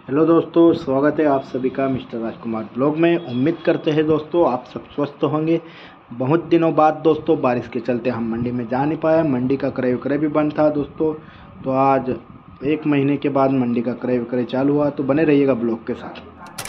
Hello दोस्तों, स्वागत है आप सभी का मिस्टर राजकुमार ब्लॉग में। उम्मीद करते हैं दोस्तों आप सब स्वस्थ होंगे। बहुत दिनों बाद दोस्तों बारिश के चलते हम मंडी में जा नहीं पाए। मंडी का क्रय विक्रय भी बंद था दोस्तों। तो आज 1 महीने के बाद मंडी का क्रय विक्रय चालू हुआ, तो बने रहिएगा ब्लॉग के साथ।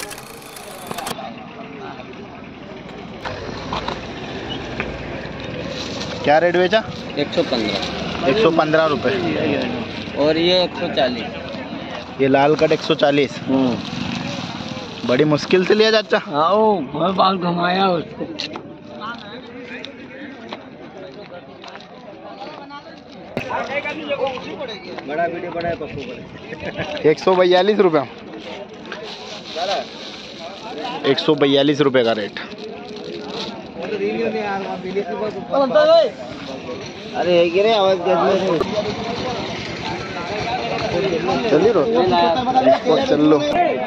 क्या रेट बेचा? 115 रुपये। और ये 140। ये लाल कट 140। बड़ी मुश्किल से लिया चाचा। आओ बहुत बाल घुमाया उसको। बड़ा वीडियो बड़ा है पप्पू। 142 रुपये। 142 रुपये का रेट। अरे गिरे आवाज चली रो चल लो।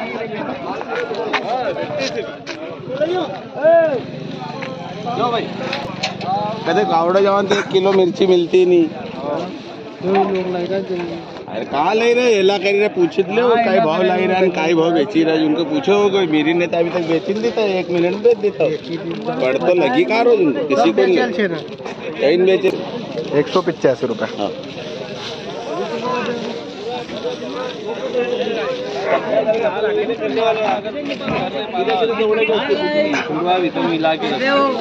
कहते गावड़ा जवान तो 1 किलो मिर्ची मिलती नहीं। अरे कहाँ ले रहे एला कर रहे पूछित ले काय भाव लाई रहा काय भाव बेची रहा उनको पूछो। कोई मेरी ने तो अभी तक बेची नहीं देता, 1 मिनट में बेच देता। बढ़ तो लगी कहाँ रोज उनको, किसी को नहीं बेचे। 185 रुपये। हाँ मिला के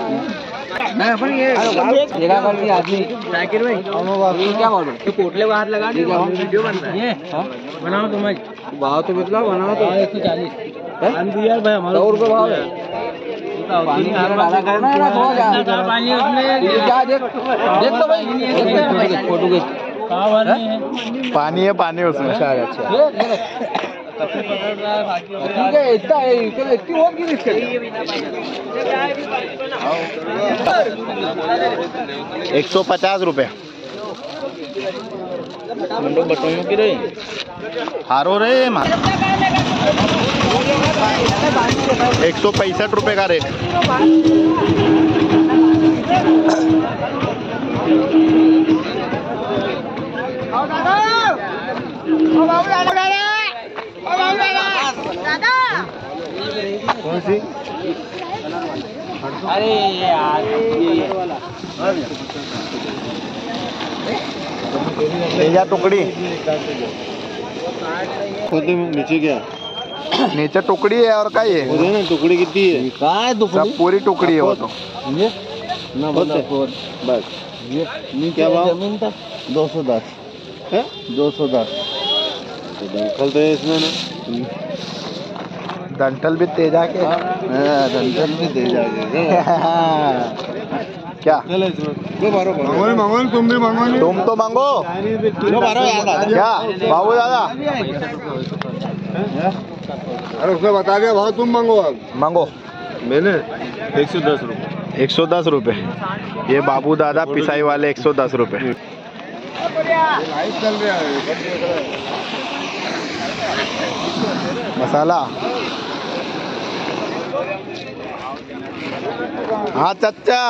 आदमी क्या बोल रहे पोटले बाहर लगा वीडियो बन रहा है। बनाओ तुम भाव तो बदलाओ, बनाओ तो 140 यार भाई हमारा 100 रुपये भाव है। पानी देख तो भाई फोटो पानी है, पानी उसमें। एक 150 रुपये। हारो रे 165 रुपये का रेट। कौन सी? अरे यार तेजा टुकड़ी नीचे क्या नीचे टुकड़ी है और का ये ना टुकड़ी कितनी है? सब पूरी टुकड़ी है वो तो। बस ये क्या भाव? जमीन था 210 है। 210 दंटल तो है इसमें ना। दंटल भी तेजा के। दंटल भी तेजा के क्या? मंगोल तुम भी मंगो। तुम तो मांगो। क्या बाबू दादा? अरे उसने बता दिया भाव, तुम मांगो। अब मांगो। मैंने 110 रुपये। 110 रुपये। ये बाबू दादा पिसाई वाले 110 रुपये। चल रहा है मसाला। हाँ चाचा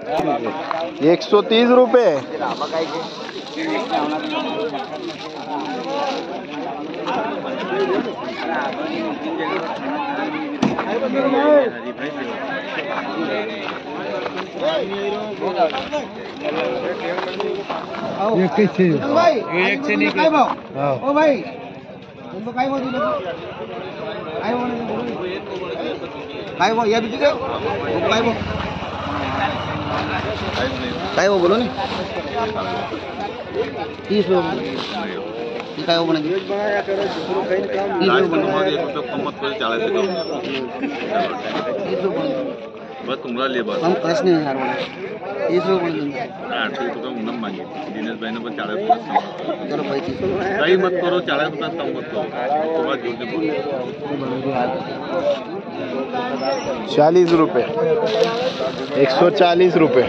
130 रुपये। एक से नहीं ओ भाई तुमको काय बोल दिलं काय बोल या बीच काय बोलो ना 30 रुपये काय हो बना 30 रुपये बस तुम्हारा लिए बस हम प्रश्न है यार 30 रुपये 800 रुपये उन्नम मांगे दिनेश भाई ने बस 40 रुपये। चलो भाई 30 रुपये सही मत करो, 40 रुपये कम मत करो। तो बात जोड़ के बोलो 40 रुपये। 140 रुपये।